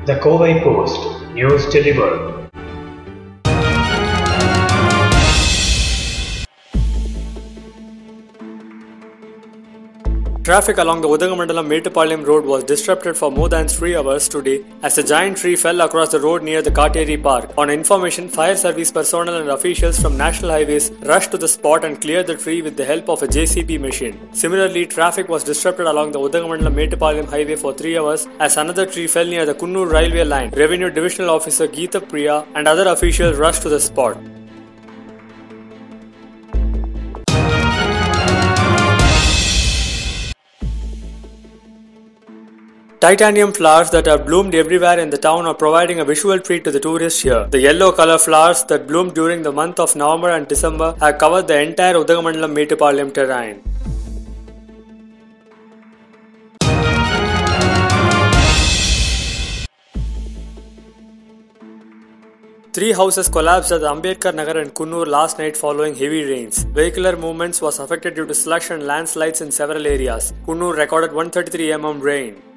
The Covai Post, news delivered. Traffic along the Udhagamandalam-Mettupalayam Road was disrupted for more than 3 hours today as a giant tree fell across the road near the Katteri Park. On information, fire service personnel and officials from National Highways rushed to the spot and cleared the tree with the help of a JCB machine. Similarly, traffic was disrupted along the Udhagamandalam-Mettupalayam highway for 3 hours as another tree fell near the Coonoor railway line. Revenue Divisional Officer Geeta Priya and other officials rushed to the spot. Titanium flowers that have bloomed everywhere in the town are providing a visual treat to the tourists here. The yellow color flowers that bloomed during the month of November and December have covered the entire Udhagamandalam-Mettupalayam terrain. Three houses collapsed at Ambedkar Nagar and Coonoor last night following heavy rains. Vehicular movements was affected due to slush and landslides in several areas. Coonoor recorded 133 mm rain.